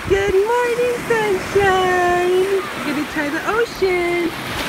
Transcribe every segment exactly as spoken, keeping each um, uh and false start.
Good morning, sunshine. We're gonna try the ocean.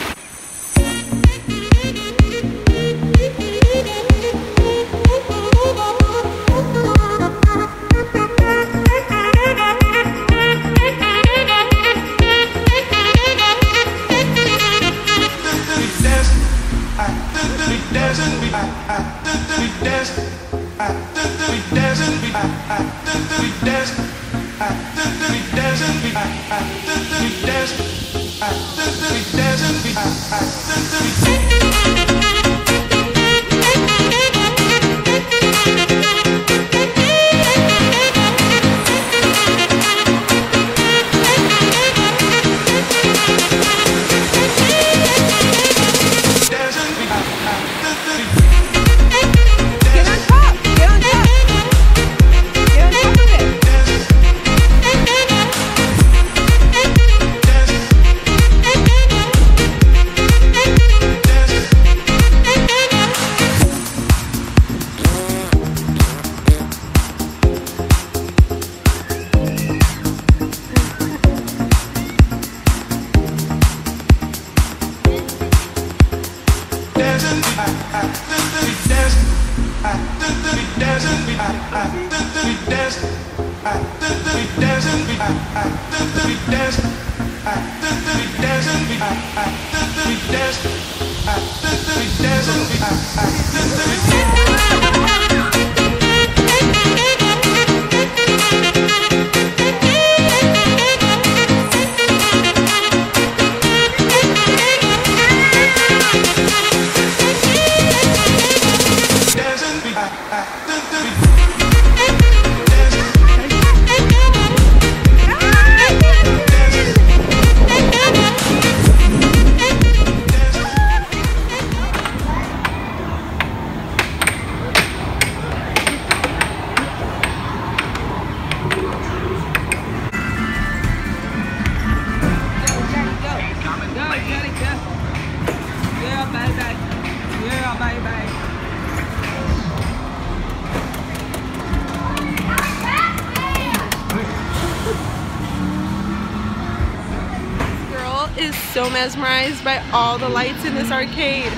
Is so mesmerized by all the lights in this arcade.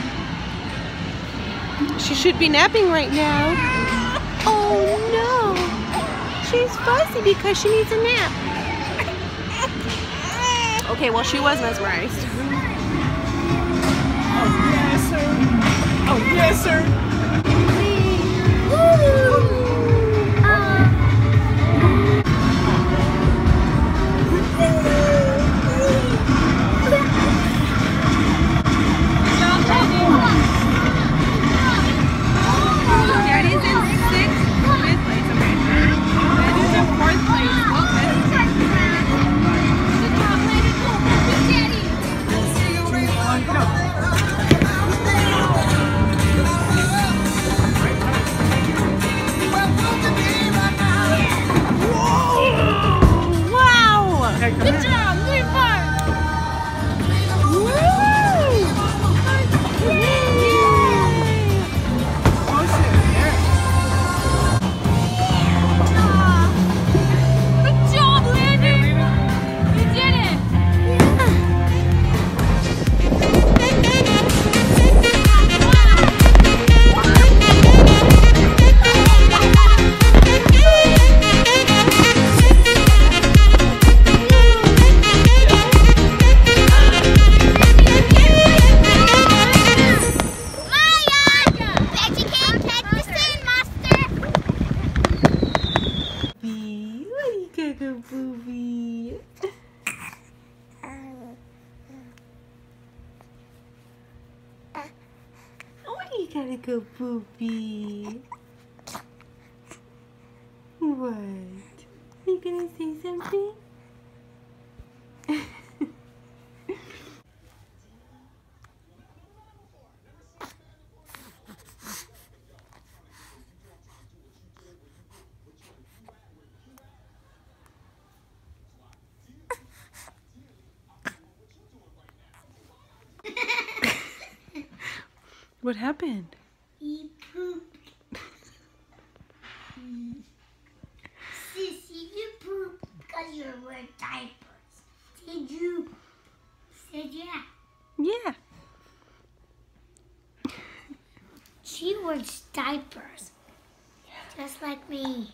She should be napping right now. Oh no! She's fuzzy because she needs a nap. Okay, well she was mesmerized. Oh yes sir! Oh yes sir! Good job, Lee Park! Good job, Landon! You did it! Booby. Oh, you gotta go, Booby. What? Are you gonna say something? What happened? He pooped. Sissy, you pooped because you're wet. Did you say yeah? Yeah. She wears diapers, just like me.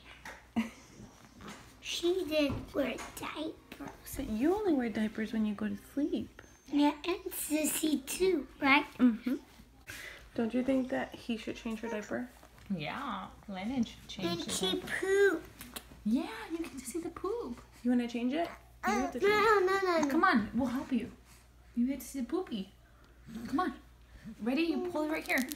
She did wear diapers. But you only wear diapers when you go to sleep. Yeah, and Sissy too, right? Mm-hmm. Don't you think that he should change her diaper? Yeah, Lennon should change And it. she pooped. Yeah, you can see the poop. You want to change it? You Uh, have to no, change it. no, no, no. Come on, we'll help you. You get to see the poopy. Come on. Ready? You pull it right here.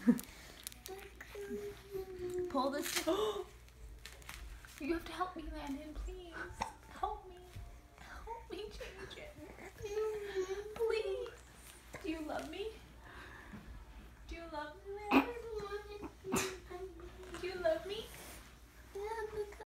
Pull this. You have to help me, Landon, please. Help me. Help me change it. Please. Do you love me? Do you love me, Landon?